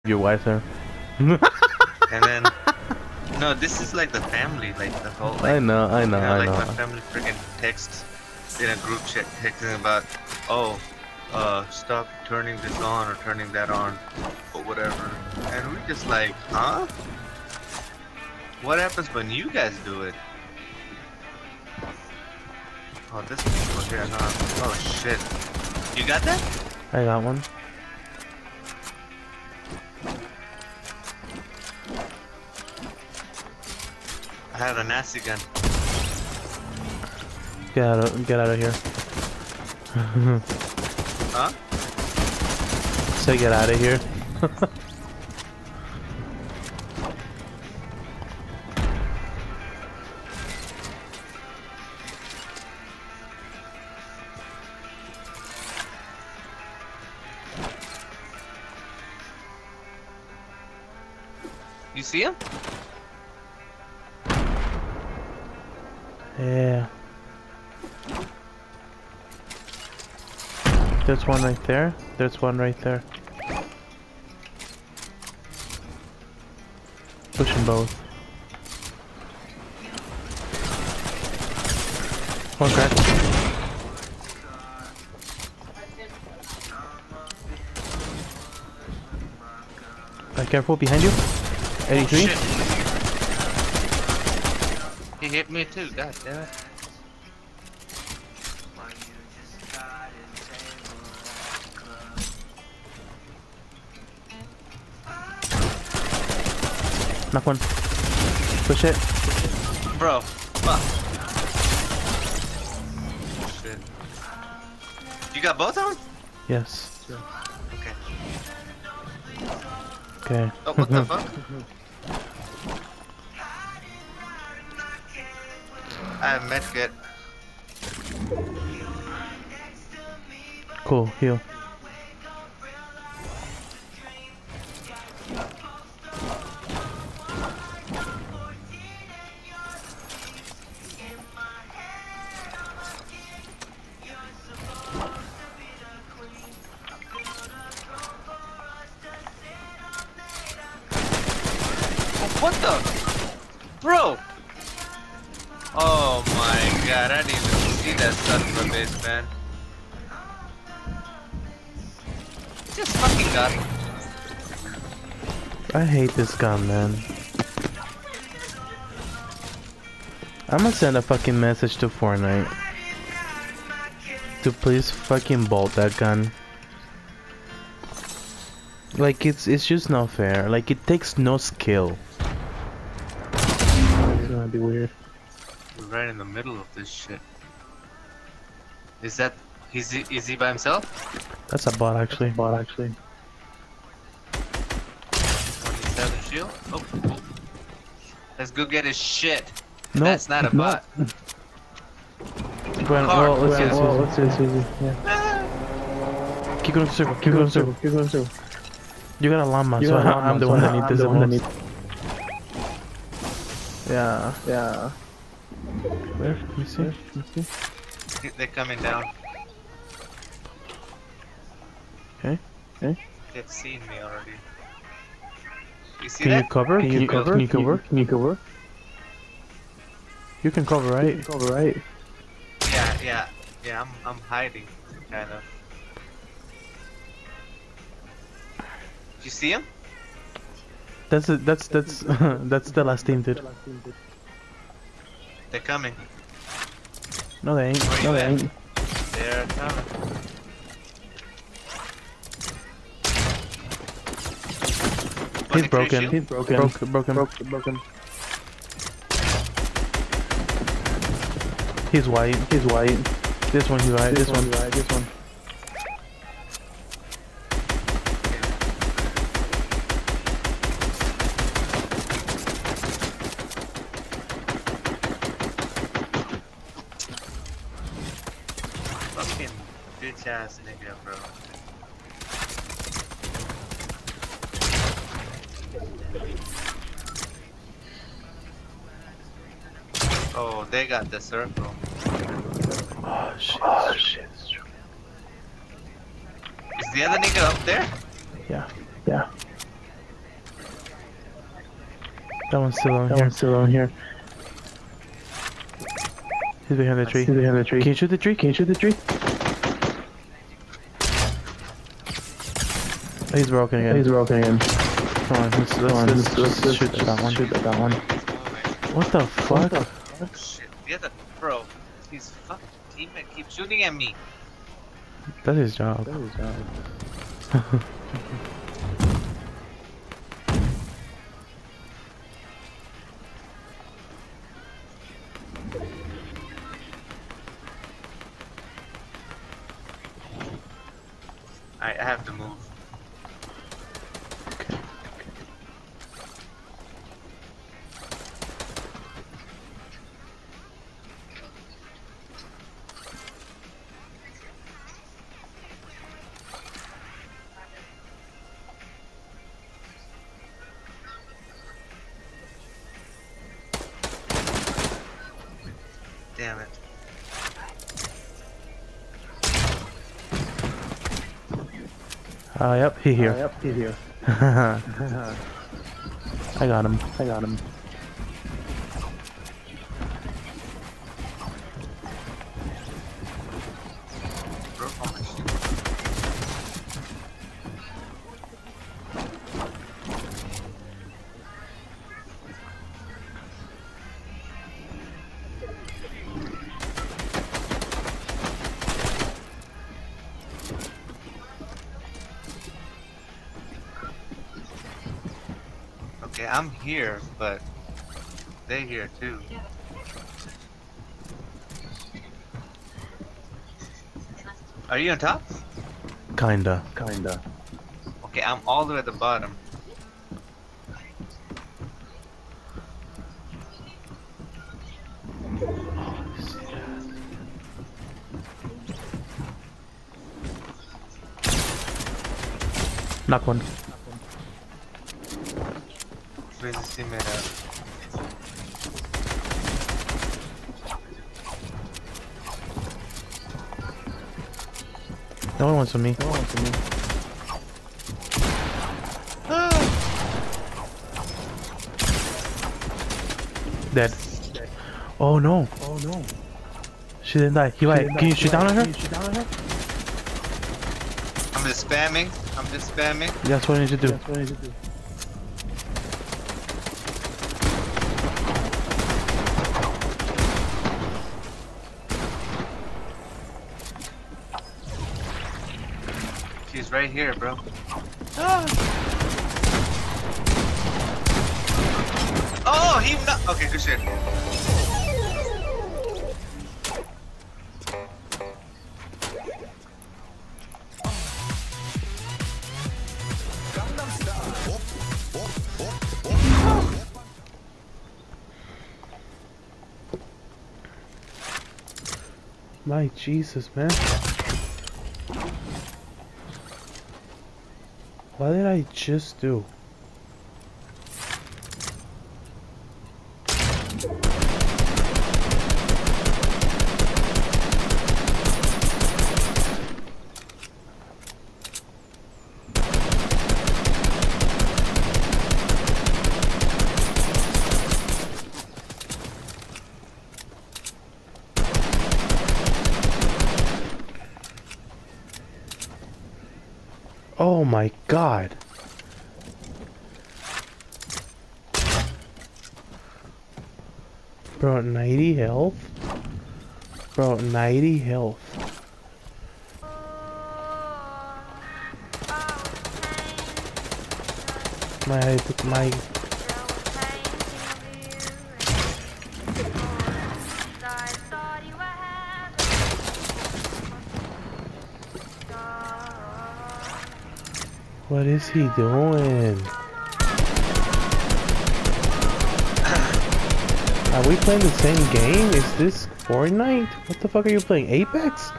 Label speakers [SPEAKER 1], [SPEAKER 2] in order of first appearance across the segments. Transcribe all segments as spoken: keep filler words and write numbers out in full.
[SPEAKER 1] your wife there.
[SPEAKER 2] And then, no, this is like the family, like the whole. Like,
[SPEAKER 1] I know, I know,
[SPEAKER 2] you know,
[SPEAKER 1] I
[SPEAKER 2] like
[SPEAKER 1] know.
[SPEAKER 2] my family freaking texts in a group chat texting about, oh, uh, stop turning this on or turning that on, or whatever. And we're just like, huh? What happens when you guys do it? Oh, this people here, huh? Oh shit. You got that?
[SPEAKER 1] I got one.
[SPEAKER 2] I have a nasty gun.
[SPEAKER 1] Get out of, get out of here.
[SPEAKER 2] Huh?
[SPEAKER 1] Say get out of here.
[SPEAKER 2] You see him?
[SPEAKER 1] Yeah. There's one right there. There's one right there. Pushing both. One crack. Be careful behind you. eighty-three.
[SPEAKER 2] Oh, he hit me too, god damn it.
[SPEAKER 1] Knock one. Push it.
[SPEAKER 2] Bro, fuck. Shit. You got both of them?
[SPEAKER 1] Yes.
[SPEAKER 2] Okay.
[SPEAKER 1] Okay.
[SPEAKER 2] Oh, what the fuck? I have medkit.
[SPEAKER 1] Cool. Heal.
[SPEAKER 2] What the? Bro! Oh my god, I didn't even see that son of a bitch, man. Just fucking got me.
[SPEAKER 1] I hate this gun, man. I'm gonna send a fucking message to Fortnite to please fucking bolt that gun. Like it's it's just not fair. Like it takes no skill. It's gonna be weird.
[SPEAKER 2] We're right in the middle of this shit. Is that is he is he by himself?
[SPEAKER 1] That's a bot actually. Bot actually.
[SPEAKER 2] twenty-seven shield. Oh, oh. Let's go get his shit.
[SPEAKER 1] No,
[SPEAKER 2] That's not a bot.
[SPEAKER 1] Gwen,
[SPEAKER 2] Car.
[SPEAKER 1] well, let's
[SPEAKER 2] Yeah.
[SPEAKER 1] see, well, let's see, let's see, let's see. Yeah. Keep going circle, keep going circle, keep going circle. You got a llama, so I'm the one that needs this the most. Yeah, yeah. Where? Let me see, let me see.
[SPEAKER 2] They're coming down.
[SPEAKER 1] Okay, okay.
[SPEAKER 2] They've seen me already. You see
[SPEAKER 1] Can
[SPEAKER 2] that?
[SPEAKER 1] you cover?
[SPEAKER 3] Can
[SPEAKER 1] Can
[SPEAKER 3] you
[SPEAKER 1] you
[SPEAKER 3] cover?
[SPEAKER 1] Can you cover?
[SPEAKER 3] Can you cover?
[SPEAKER 1] You can cover, right?
[SPEAKER 3] You can cover, right?
[SPEAKER 2] Yeah, yeah, yeah. I'm I'm hiding, kind of. You see him?
[SPEAKER 1] That's it. That's that's that's the last team, dude.
[SPEAKER 2] They're coming.
[SPEAKER 1] No, they ain't.
[SPEAKER 2] Where
[SPEAKER 1] No,
[SPEAKER 2] you
[SPEAKER 1] they
[SPEAKER 2] at?
[SPEAKER 1] ain't.
[SPEAKER 2] They're coming.
[SPEAKER 1] He's broken.
[SPEAKER 2] shield?
[SPEAKER 1] He's broken. Broke, broken. Broke, broken. He's white. He's white. This one, he's white. This, this one, white. This one.
[SPEAKER 2] Fucking bitch ass nigga, bro. Oh, they got the circle.
[SPEAKER 1] Oh shit. Oh shit.
[SPEAKER 2] Is the other nigga up there?
[SPEAKER 1] Yeah. Yeah. That one's still on
[SPEAKER 3] That
[SPEAKER 1] here.
[SPEAKER 3] one's still on here.
[SPEAKER 1] He's behind the tree.
[SPEAKER 3] He's behind the tree.
[SPEAKER 1] Can you shoot the tree?
[SPEAKER 3] Can you shoot the tree?
[SPEAKER 1] He's broken again.
[SPEAKER 3] He's broken again.
[SPEAKER 1] Come on, let's, let's,
[SPEAKER 3] Come on,
[SPEAKER 1] let's,
[SPEAKER 3] let's,
[SPEAKER 1] let's shoot
[SPEAKER 3] let's
[SPEAKER 1] that one.
[SPEAKER 3] Shoot that one.
[SPEAKER 1] What the fuck?
[SPEAKER 3] What the fuck?
[SPEAKER 2] Shit, the other bro, his fucking teammate keeps shooting at me.
[SPEAKER 1] That's his job.
[SPEAKER 3] That is job.
[SPEAKER 2] I, I have to move.
[SPEAKER 1] Okay.
[SPEAKER 2] Damn it.
[SPEAKER 1] Uh, yep, he here.
[SPEAKER 3] Uh, yep, he's here.
[SPEAKER 1] I got him.
[SPEAKER 3] I got him.
[SPEAKER 2] Bro, how much shit? Okay, I'm here, but they're here too. Are you on top?
[SPEAKER 1] Kinda.
[SPEAKER 3] Kinda.
[SPEAKER 2] Okay, I'm all the way at the bottom.
[SPEAKER 1] Knock one.
[SPEAKER 2] Where's his teammate at?
[SPEAKER 1] No one wants with me.
[SPEAKER 3] No one for me.
[SPEAKER 1] Dead. Oh no.
[SPEAKER 3] Oh no.
[SPEAKER 1] She didn't die. He lied. Can you shoot down on her?
[SPEAKER 3] Can you shoot down on her?
[SPEAKER 2] I'm just spamming. I'm just spamming.
[SPEAKER 1] That's what I need to do.
[SPEAKER 3] That's what I need to do.
[SPEAKER 2] She's right here, bro. Oh, he not. Okay, good shit.
[SPEAKER 1] My Jesus, man. What did I just do? Oh my God. Bro, ninety health? Bro, ninety health. My, my... What is he doing? Are we playing the same game? Is this Fortnite? What the fuck are you playing? Apex?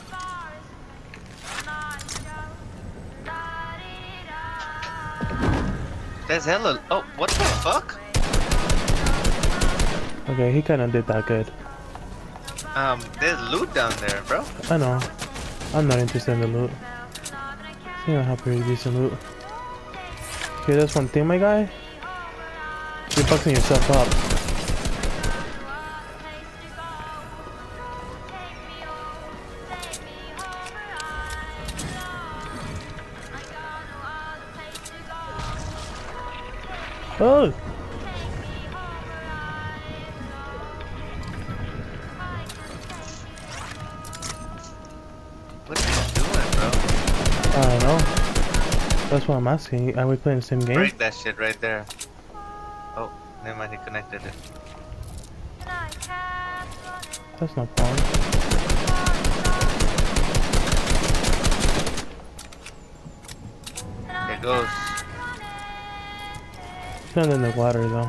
[SPEAKER 2] There's hella. Oh, what the fuck?
[SPEAKER 1] Okay, he kinda did that good.
[SPEAKER 2] Um, there's loot down there, bro.
[SPEAKER 1] I know. I'm not interested in the loot. You know how pretty decent loot. Okay, that's one thing, my guy. You're fucking yourself up. Oh!
[SPEAKER 2] What are you doing, bro?
[SPEAKER 1] I don't know. That's what I'm asking. Are we playing the same game?
[SPEAKER 2] Break that shit right there. Oh, never mind, he connected it.
[SPEAKER 1] That's no problem.
[SPEAKER 2] It goes.
[SPEAKER 1] It's not in the water though.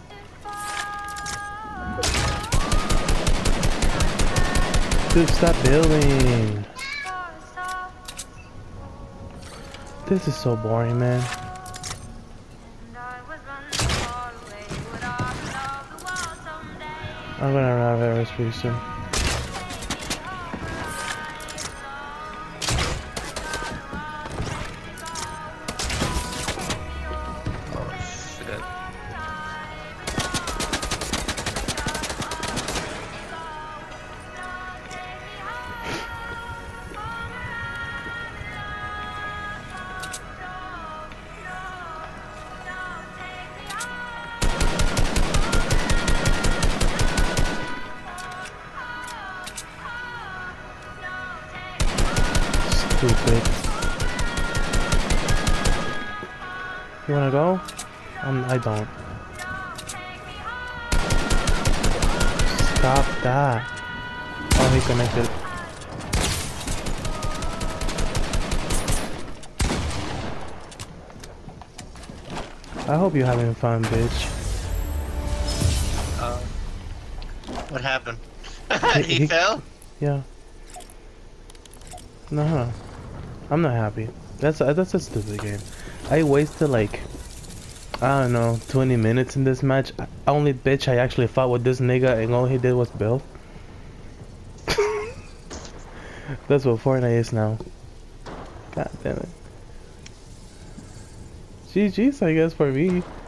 [SPEAKER 1] Dude, stop building. This is so boring, man. I'm gonna arrive at rest pretty soon.
[SPEAKER 2] Oh shit.
[SPEAKER 1] Stupid. You wanna go? Um, I don't. Stop that. Oh, he connected. I hope you're having fun, bitch.
[SPEAKER 2] Uh, what happened?
[SPEAKER 1] He-
[SPEAKER 2] he,
[SPEAKER 1] he-
[SPEAKER 2] fell?
[SPEAKER 1] Yeah. No, no. I'm not happy. That's that's a stupid game. I wasted like, I don't know, twenty minutes in this match. Only bitch I actually fought with this nigga and all he did was build. That's what Fortnite is now. God damn it. G G's I guess for me.